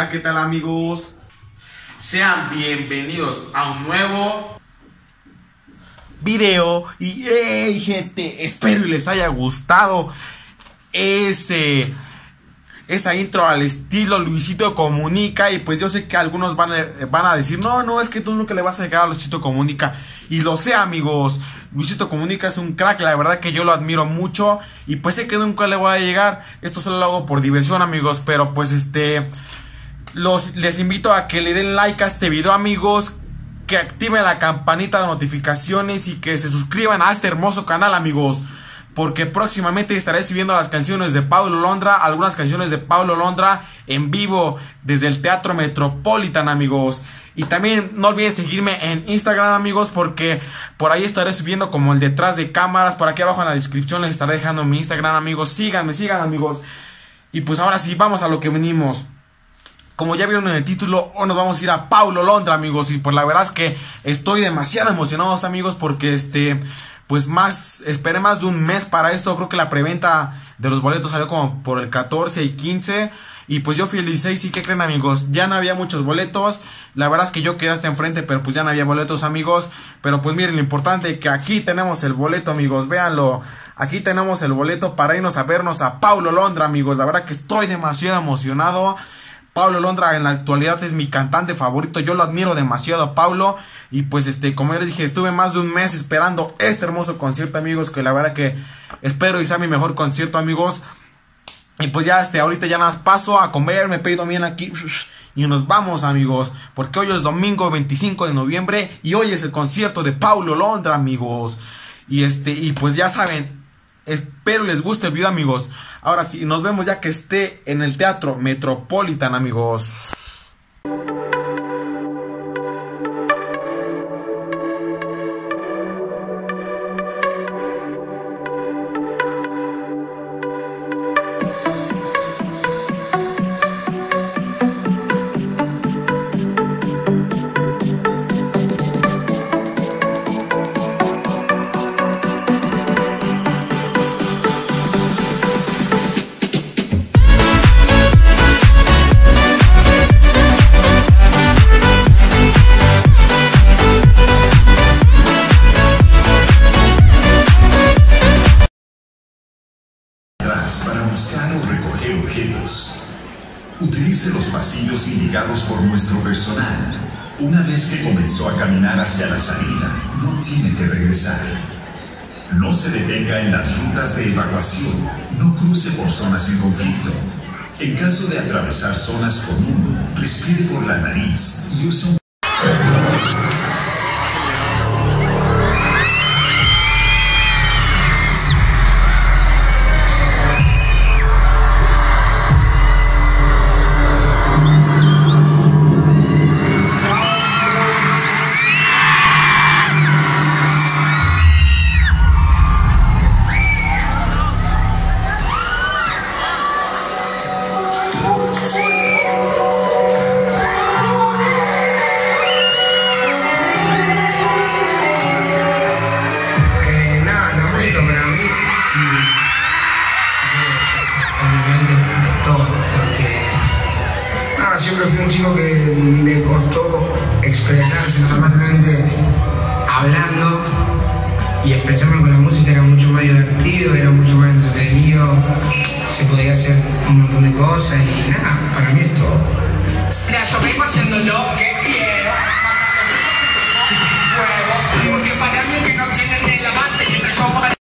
Hola, ¿qué tal amigos? Sean bienvenidos a un nuevo video. Y hey, gente, espero y les haya gustado esa intro al estilo Luisito Comunica. Y pues yo sé que algunos van a decir, no, es que tú nunca le vas a llegar a Luisito Comunica. Y lo sé, amigos, Luisito Comunica es un crack, la verdad que yo lo admiro mucho. Y pues sé que nunca le voy a llegar. Esto solo lo hago por diversión, amigos. Pero pues les invito a que le den like a este video, amigos, que activen la campanita de notificaciones y que se suscriban a este hermoso canal, amigos, porque próximamente estaré subiendo las canciones de Paulo Londra, algunas canciones de Paulo Londra en vivo desde el Teatro Metropolitan, amigos. Y también no olviden seguirme en Instagram, amigos, porque por ahí estaré subiendo como el detrás de cámaras. Por aquí abajo en la descripción les estaré dejando mi Instagram, amigos. Síganme, amigos. Y pues ahora sí, vamos a lo que venimos. Como ya vieron en el título, hoy nos vamos a ir a Paulo Londra, amigos. Y pues la verdad es que estoy demasiado emocionado, amigos, porque pues esperé más de un mes para esto. Creo que la preventa de los boletos salió como por el 14 y 15. Y pues yo fui el 16, ¿y qué creen, amigos? Ya no había muchos boletos. La verdad es que yo quedé hasta enfrente, pero pues ya no había boletos, amigos. Pero pues miren, lo importante es que aquí tenemos el boleto, amigos. Véanlo. Aquí tenemos el boleto para irnos a vernos a Paulo Londra, amigos. La verdad que estoy demasiado emocionado. Paulo Londra en la actualidad es mi cantante favorito. Yo lo admiro demasiado a Paulo. Y pues como ya les dije, estuve más de un mes esperando este hermoso concierto, amigos, que la verdad que espero y sea mi mejor concierto, amigos. Y pues ya ahorita ya nada más paso a comer, me pido bien aquí y nos vamos, amigos, porque hoy es domingo 25 de noviembre y hoy es el concierto de Paulo Londra, amigos. Y pues ya saben, espero les guste el video, amigos. Ahora sí, nos vemos ya que esté en el Teatro Metropolitan, amigos. Para buscar o recoger objetos. Utilice los pasillos indicados por nuestro personal. Una vez que comenzó a caminar hacia la salida, no tiene que regresar. No se detenga en las rutas de evacuación. No cruce por zonas en conflicto. En caso de atravesar zonas con humo, respire por la nariz y use un... Siempre fui un chico que le costó expresarse normalmente hablando, y expresarme con la música era mucho más divertido, era mucho más entretenido, se podía hacer un montón de cosas y nada, para mí es todo. Mira, yo vengo haciendo lo que quiero, porque para mí que no tienen el avance y me como de...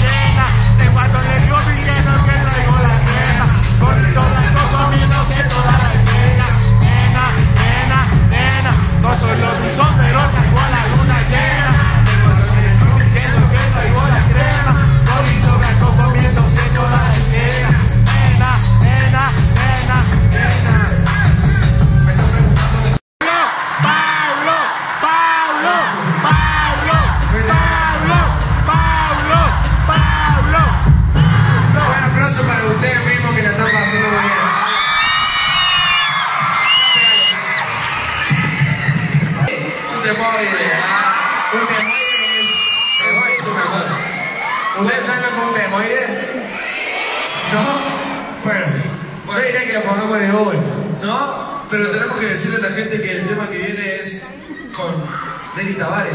¿Ustedes saben lo que es un temoide? ¿No? Bueno, yo diría que lo pongamos de uno. ¿No? Pero tenemos que decirle a la gente que el tema que viene es con Lenny Tavares.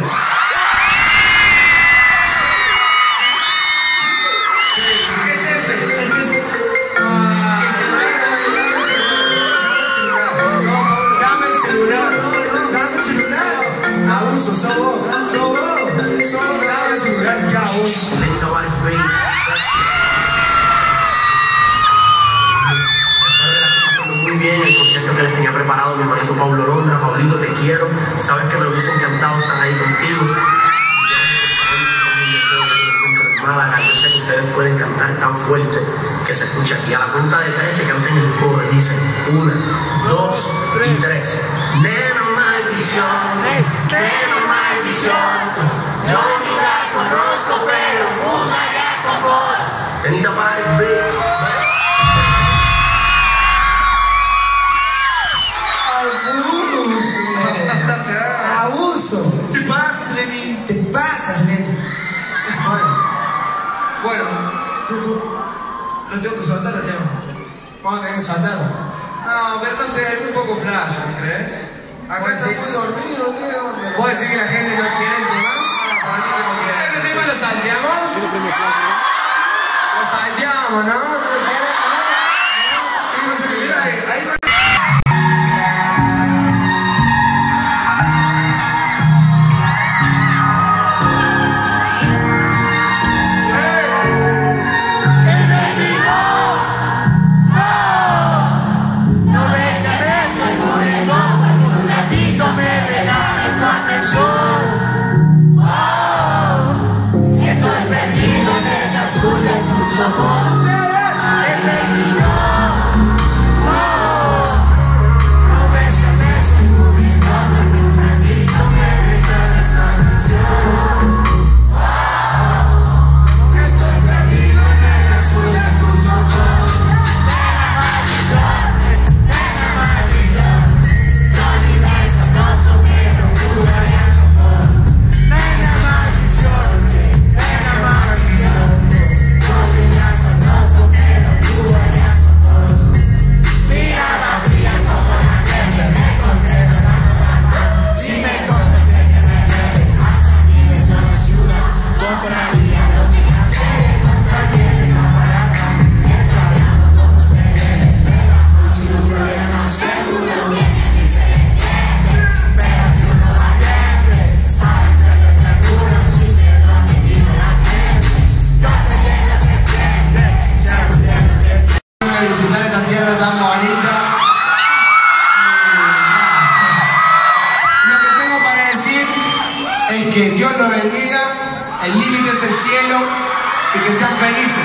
Abuso, sos vos, dame el celular, ¿qué abuso? Lenny Tavares, baby. Muy bien el concierto que les tenía preparado mi hermanito Pablo Londra. Pablito, te quiero. Sabes que me hubiese encantado estar ahí contigo. Málaga, yo sé que ustedes pueden cantar tan fuerte que se escucha aquí. A la cuenta de 3 que canten el coro y dicen 1, 2 y 3. Nena maldición, nena maldición. Yo ni la conozco, pero jugaré con vos. Lenny Tavares, baby. Abuso. ¿Qué pasa, Lenny? Te pasas, Lenny. Bueno, lo tengo que soltar el tema. Vamos a tener que saltarlo. No, pero no sé, es muy poco flash, ¿me crees? Acá está muy dormido, ¿qué onda? ¿Vos decís que la gente no quiere el tema? Para mí que no quiere. ¿Este tema lo salteamos? Lo salteamos, ¿no? ¿No lo quieren? ¿No? Sí, no sé, mira ahí no. Visitar esta tierra tan bonita. Lo que tengo para decir es que Dios los bendiga, el límite es el cielo y que sean felices.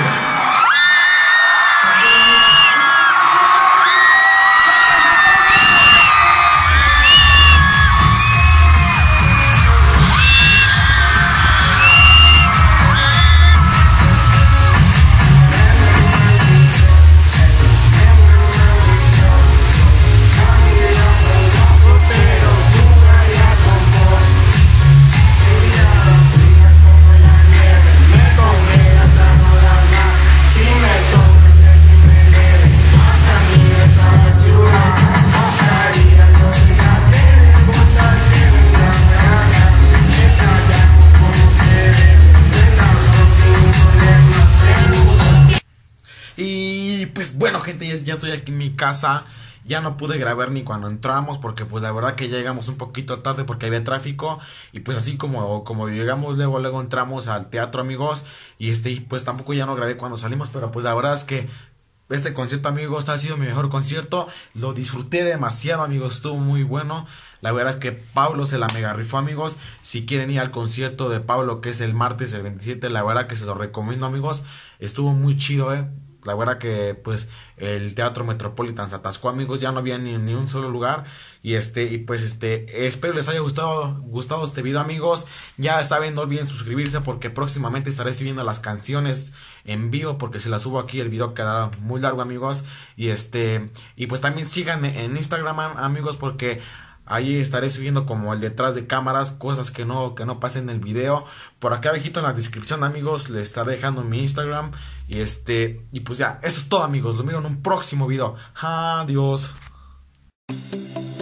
Y pues bueno, gente, ya estoy aquí en mi casa. Ya no pude grabar ni cuando entramos porque pues la verdad que llegamos un poquito tarde porque había tráfico. Y pues así como llegamos luego entramos al teatro, amigos. Y pues tampoco ya no grabé cuando salimos, pero pues la verdad es que este concierto, amigos, ha sido mi mejor concierto. Lo disfruté demasiado, amigos, estuvo muy bueno. La verdad es que Pablo se la mega rifó, amigos. Si quieren ir al concierto de Pablo, que es el martes, el 27, la verdad que se lo recomiendo, amigos. Estuvo muy chido, La verdad que pues el Teatro Metropolitan se atascó, amigos, ya no había ni un solo lugar. Y espero les haya gustado este video, amigos. Ya saben, no olviden suscribirse porque próximamente estaré subiendo las canciones en vivo, porque si las subo aquí el video quedará muy largo, amigos. Y pues también síganme en Instagram, amigos, porque ahí estaré subiendo como el detrás de cámaras, cosas que no pasen en el video. Por acá abajito en la descripción, amigos, les estaré dejando mi Instagram. Y pues ya, eso es todo, amigos. Los miro en un próximo video. Adiós. Música